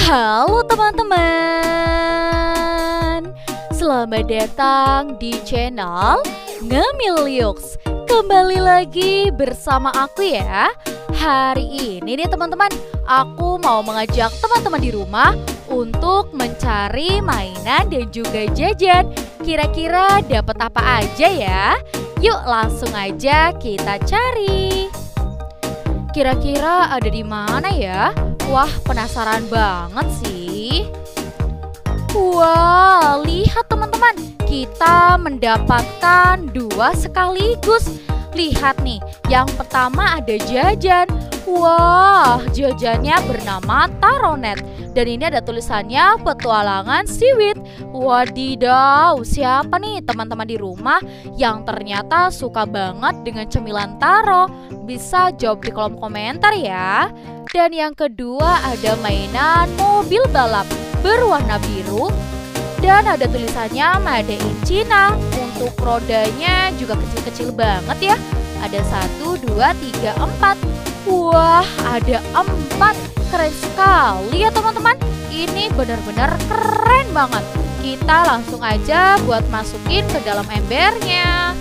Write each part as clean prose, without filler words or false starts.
Halo teman-teman, selamat datang di channel Ngemiliux. Kembali lagi bersama aku ya. Hari ini nih teman-teman, aku mau mengajak teman-teman di rumah untuk mencari mainan dan juga jajan. Kira-kira dapat apa aja ya? Yuk langsung aja kita cari. Kira-kira ada di mana ya? Wah, penasaran banget sih. Wah, lihat teman-teman, kita mendapatkan dua sekaligus. Lihat nih, yang pertama ada jajan. Wah, jajannya bernama Taronet. Dan ini ada tulisannya petualangan Seaweed. Wadidaw, siapa nih teman-teman di rumah yang ternyata suka banget dengan cemilan taro? Bisa jawab di kolom komentar ya. Dan yang kedua ada mainan mobil balap berwarna biru. Dan ada tulisannya Made in China. Untuk rodanya juga kecil-kecil banget ya. Ada 1, 2, 3, 4. Wah, ada 4. Keren sekali ya teman-teman. Ini benar-benar keren banget. Kita langsung aja buat masukin ke dalam embernya.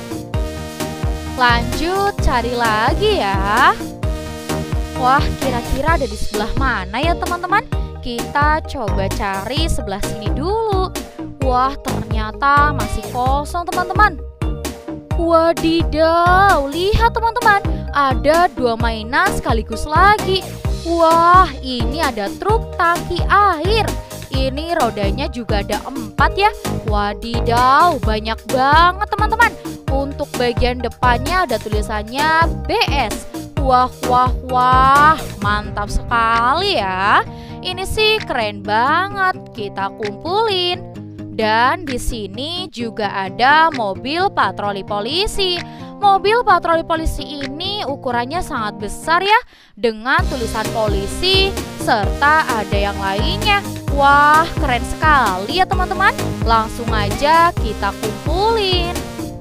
Lanjut cari lagi ya. Wah, kira-kira ada di sebelah mana ya teman-teman? Kita coba cari sebelah sini dulu. Wah, ternyata masih kosong teman-teman. Wadidaw, lihat teman-teman, ada 2 mainan sekaligus lagi. Wah, ini ada truk tangki air. Ini rodanya juga ada 4 ya. Wadidaw, banyak banget teman-teman. Untuk bagian depannya ada tulisannya BS. Wah, wah, wah, mantap sekali ya. Ini sih keren banget. Kita kumpulin. Dan di sini juga ada mobil patroli polisi. Mobil patroli polisi ini ukurannya sangat besar ya, dengan tulisan polisi serta ada yang lainnya. Wah, keren sekali ya teman-teman. Langsung aja kita kumpulin.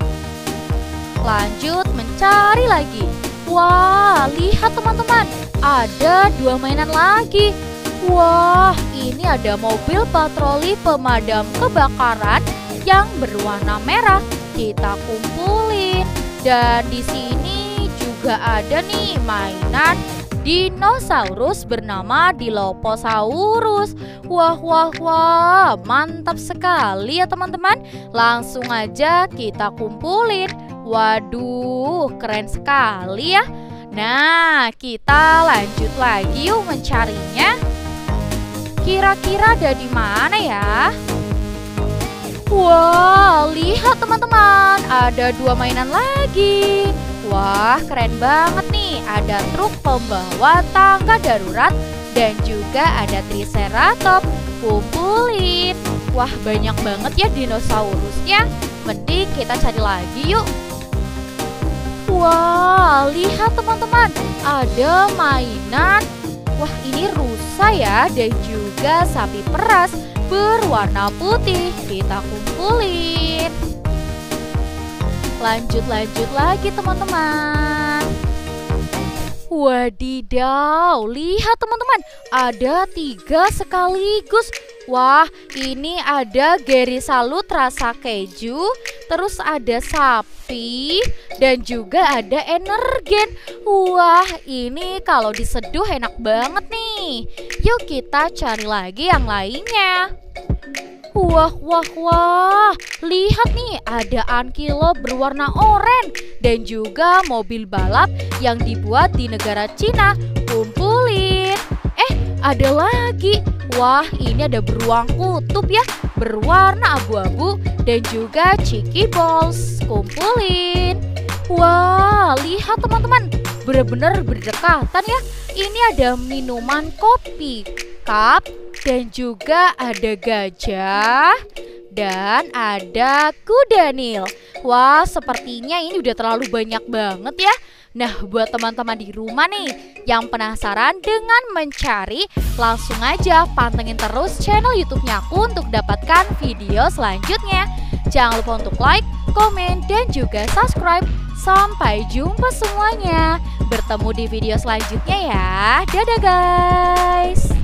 Lanjut mencari lagi. Wah, lihat teman-teman, ada 2 mainan lagi. Wah, ini ada mobil patroli pemadam kebakaran yang berwarna merah. Kita kumpulin. Dan di sini juga ada nih mainan dinosaurus bernama Dilophosaurus. Wah, wah, wah, mantap sekali ya teman-teman. Langsung aja kita kumpulin. Waduh, keren sekali ya. Nah, kita lanjut lagi yuk mencarinya. Kira-kira ada di mana ya? Wah, lihat teman-teman, ada 2 mainan lagi. Wah, keren banget nih. Ada truk pembawa tangga darurat dan juga ada triceratops. Kumpulin. Wah, banyak banget ya dinosaurusnya. Mending kita cari lagi yuk. Wah, lihat teman-teman, ada mainan. Wah, ini rusa ya, dan juga sapi peras berwarna putih. Kita kumpulin. Lanjut lagi teman-teman. Wadidaw, lihat teman-teman, ada 3 sekaligus. Wah, ini ada Gary Salut rasa keju, terus ada sapi, dan juga ada energen. Wah, ini kalau diseduh enak banget nih. Yuk kita cari lagi yang lainnya. Wah, wah, wah, lihat nih, ada Ankylo berwarna oranye dan juga mobil balap yang dibuat di negara Cina. Kumpulin. Ada lagi. Wah, ini ada beruang kutub ya, berwarna abu-abu dan juga cheeky balls. Kumpulin. Wah, lihat teman-teman, benar-benar berdekatan ya. Ini ada minuman kopi, cup, dan juga ada gajah, dan ada kuda Nil. Wah, sepertinya ini udah terlalu banyak banget ya. Nah, buat teman-teman di rumah nih yang penasaran dengan mencari, langsung aja pantengin terus channel YouTube-nya aku untuk dapatkan video selanjutnya. Jangan lupa untuk like, komen, dan juga subscribe. Sampai jumpa semuanya. Bertemu di video selanjutnya ya. Dadah guys.